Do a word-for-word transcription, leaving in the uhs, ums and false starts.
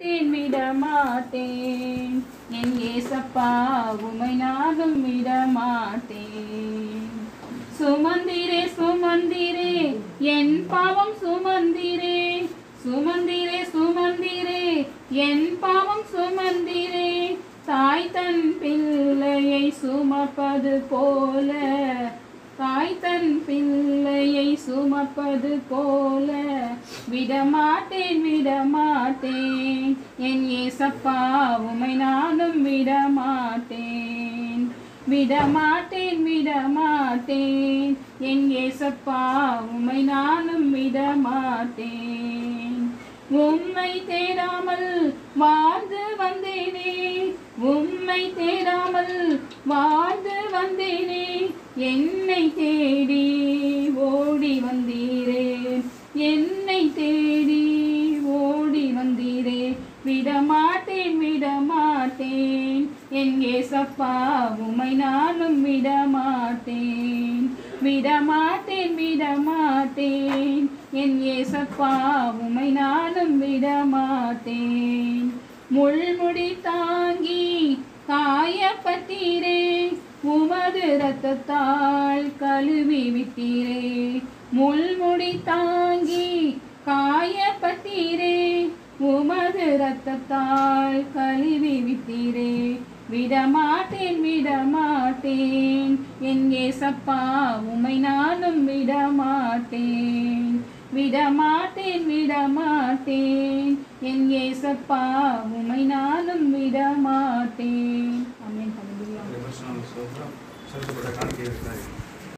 விடமாட்டேன் என் ஏசப்பா உமை நானும் விடமாட்டேன். சுமந்திரே சுமந்திரே என் பாவம் சுமந்திரே, சுமந்திரே சுமந்திரே என் பாவம் சுமந்திரே. தாய் தன் பிள்ளையை சுமப்பது போல, தாய் தன் பிள்ளையை சுமப்பது போல விடமாட்டேன் விடமாட்டேன் என் ஏசப்பா உமை நானும் விடமாட்டேன். விடமாட்டேன் விடமாட்டேன் என் ஏசப்பா உமை நானும் விடமாட்டேன். உம்மை தேடாமல் வாழ்ந்து வந்தேனே, உம்மை தேடாமல் வாழ்ந்து வந்தேனே. என்னை தேடி ஓடி வந்தீரே, என்னை தேடி ஓடி வந்தீரே. விடமாட்டேன் விடமாட்டேன் என் ஏசப்பா உமை நானும் விடமாட்டேன். விடமாட்டேன் விடமாட்டேன் என் ஏசப்பா உமை நானும் விடமாட்டேன். முள்முடி தாங்கி காயப்பட்டீரே, உமது இரத்தத்தால் கழுவி விட்டீரே. முள்முடி தாங்கி காயப்பட்டீரே, உமது இரத்தத்தால் கழுவி விட்டீரே. விடமாட்டேன் விடமாட்டேன் என் ஏசப்பா உமை நானும் விடமாட்டேன். விடமாட்டேன் விடமாட்டேன் என் ஏசப்பா உமை நானும் விடமாட்டேன். ஆமென். ஹல்லேலூயா.